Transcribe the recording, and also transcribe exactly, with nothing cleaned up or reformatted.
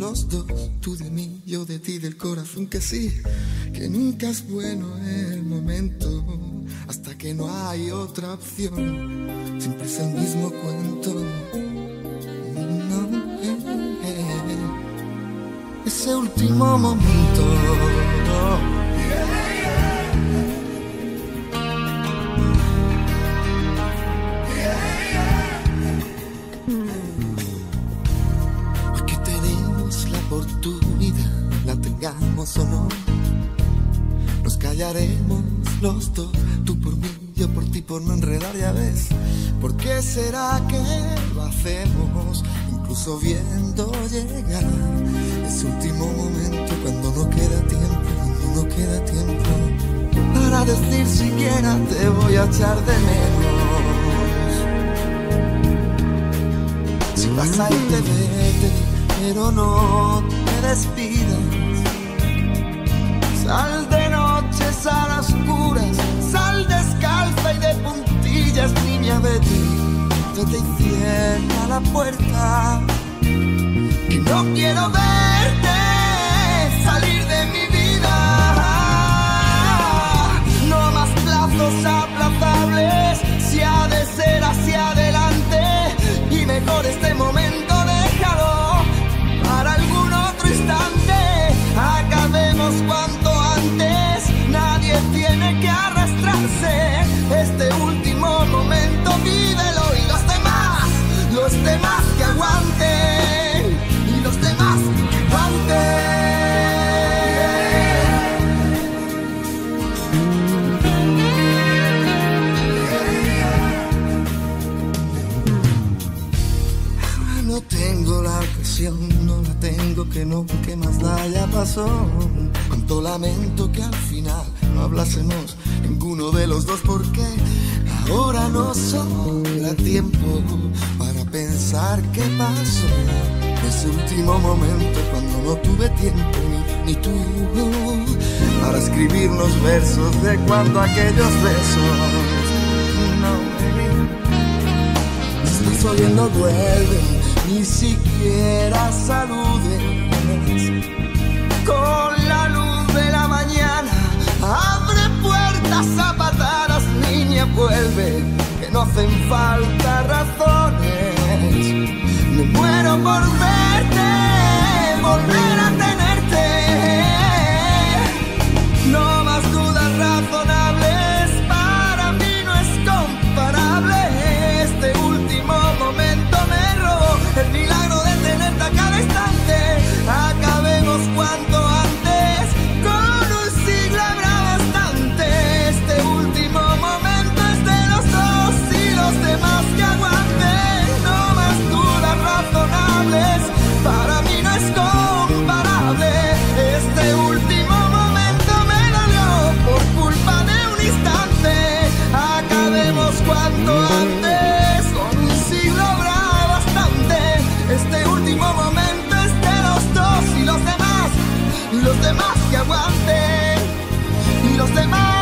los dos, tú de mí, yo de ti, del corazón que sí, que nunca es bueno el momento, hasta que no hay otra opción, siempre es el mismo cuento. No, eh, eh, ese último momento, no. Oportunidad, la tengamos o no, nos callaremos los dos, tú por mí, yo por ti, por no enredar, ya ves. ¿Por qué será que lo hacemos, incluso viendo llegar ese último momento, cuando no queda tiempo, cuando no queda tiempo para decir siquiera te voy a echar de menos? Si vas a irte, vete, pero no te despidas. Sal de noches a las oscuras, sal descalza y de puntillas, niña, vete, vete y cierra la puerta, que no quiero verte salir de mi vida. No más plazos aplazables, si ha de ser hacia adelante, y mejor este momento déjalo para algún otro instante. Acabemos cuanto antes, nadie tiene que arrastrarse. Este último momento vívelo, y los demás, los demás que aguanten, y los demás que aguanten. Ahora no tengo la ocasión, no la tengo, que no, que más da, ya pasó. Cuánto lamento que al final no hablásemos ninguno de los dos, porque ahora no sobra tiempo para pensar qué pasó. Ese último momento cuando no tuve tiempo, ni, ni tú, para escribirnos versos de cuando aquellos besos. No, baby, si estás oyendo, vuelve, ni siquiera saludes. Con la luz de la mañana abre puertas a patadas, niña, vuelve, que no hacen falta razones. Me muero por verte, volver a tenerte. No más dudas razonables, para mí no es comparable. Este último momento me robó el milagro de tenerte a cada instante. Acabemos cuanto antes, con un siglo habrá bastante. Este último momento es de los dos, y los demás que aguanten. No más dudas razonables, para mí no es comparable. Este último momento me dolió por culpa de un instante. Acabemos cuanto antes, con un siglo habrá bastante. Este último momento es de los dos, y los demás, los demás que aguanten, y los demás